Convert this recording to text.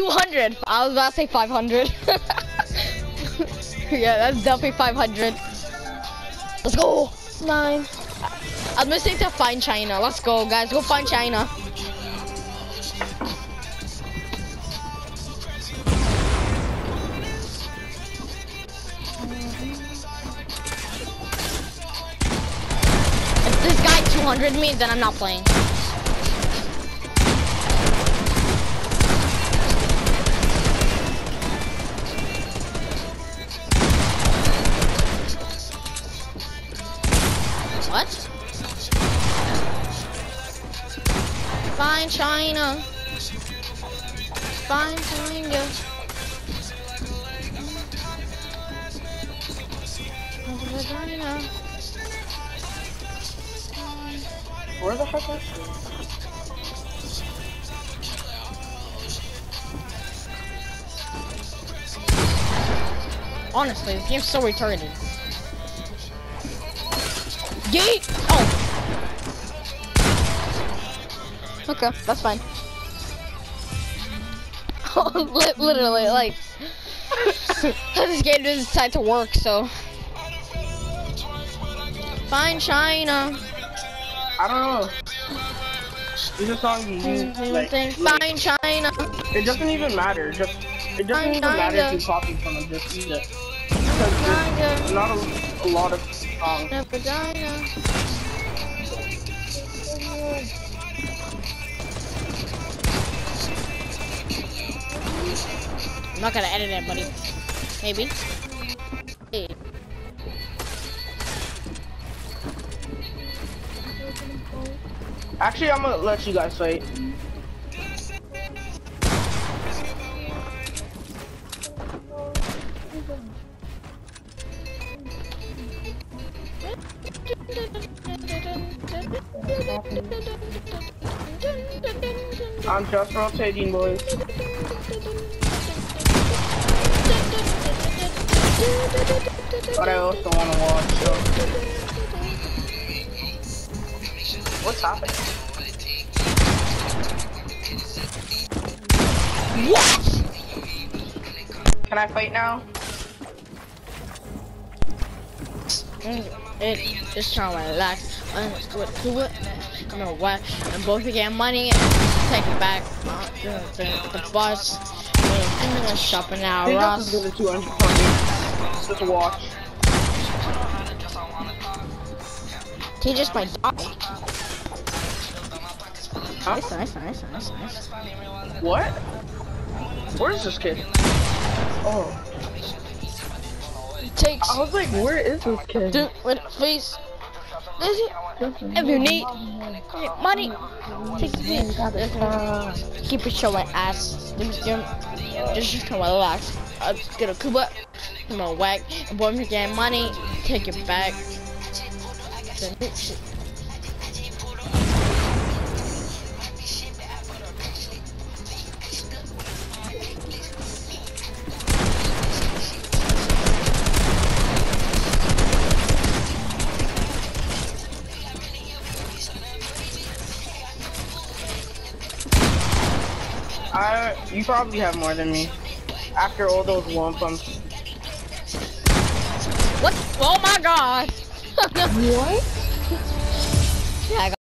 200. I was about to say 500. Yeah, that's definitely 500. Let's go. 9. I'm missing to find China. Let's go, guys. Go find China. If this guy 200 me, then I'm not playing. What? Find China. Find China. China. Where the heck is she? Honestly, this game's so retarded. Yeet! Oh. Okay, that's fine. Literally, like, this game doesn't decide to work, so. Find China. I don't know. These are songs you use, like, Find China. it doesn't even matter. It doesn't even matter if you copy from it. Just use it. Because there's not a lot of songs. I'm not gonna edit it, buddy. Maybe. Hey. Actually, I'm gonna let you guys fight. I'm just rotating, boys. But I also want to watch, so. What's happening? What? Can I fight now? Just trying to relax. I'm gonna watch and both get money. Take it back. The bus. I'm gonna shop now. Ross. Just watch. He just might die. Huh? Nice. What? Where is this kid? Oh. Takes. I was like, where is this kid? Dude, wait, please. If you need money, take it. Keep it showing ass. Just come relax. I'm gonna Kuba. I'm gonna whack. And boy, if you get money, take it back. You probably have more than me. After all those one pumps. What? Oh my god! What? Yeah, I got